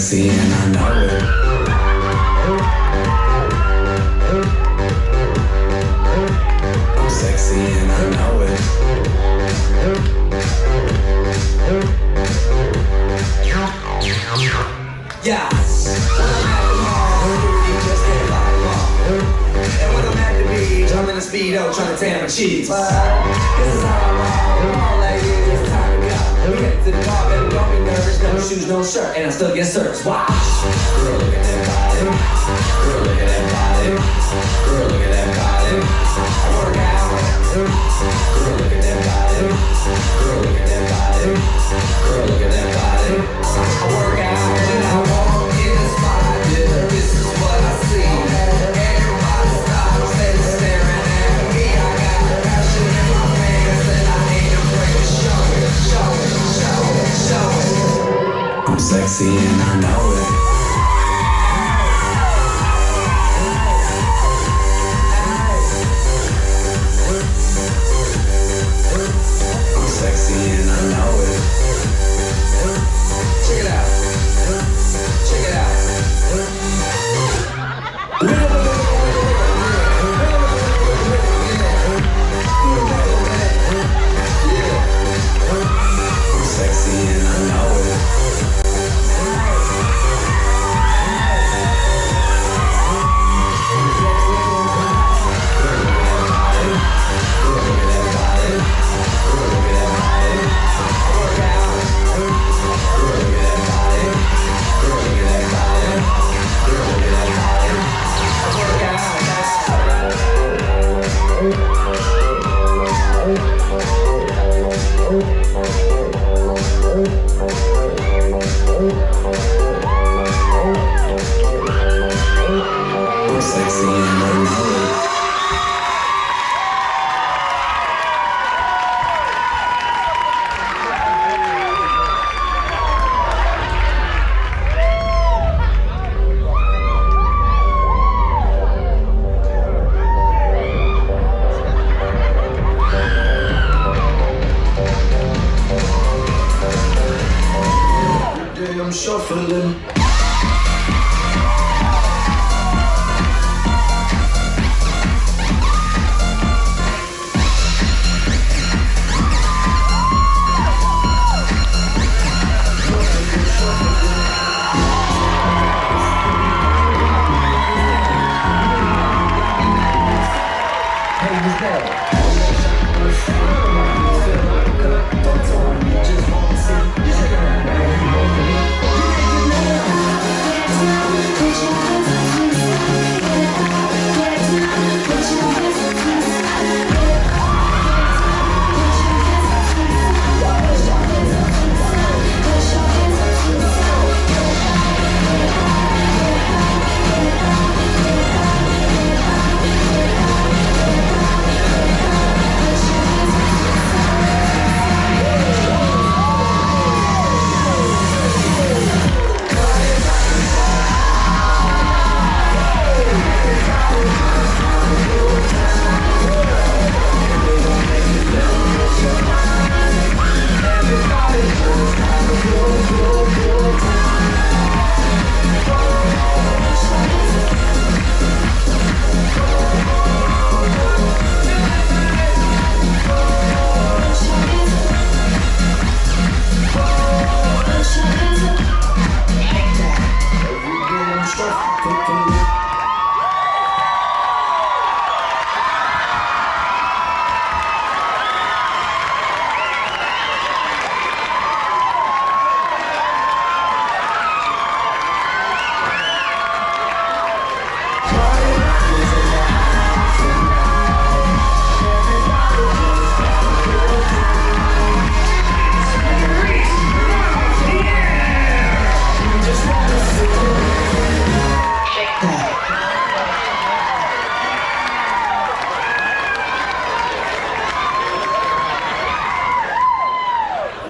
sexy and I know it. I'm sexy and I know it. Yeah. And when I'm at the beach, I'm in a speedo trying to tan my cheeks. But this is how I roll. All that is it's time to go. We get to the bar, baby, don't be nervous. No shoes, no shirt, and I still get searched. Watch. Girl, look at that body. Girl, look at that body. Girl, look at that body. I work out. Girl, look at that body. Girl, look at that body. Girl, look at that body. I work out when I walk in the spot. Yeah, this is what I see. Everybody stops and staring at me. I got the passion in my pants and I ain't afraid to show it, show it, show it, show it. I'm sexy and I know it. I'm sexy and I know it. Check it out. Check it out. I'm sexy and I know it. I'm sexy and I know it. I'm shuffling. Hey, who's that?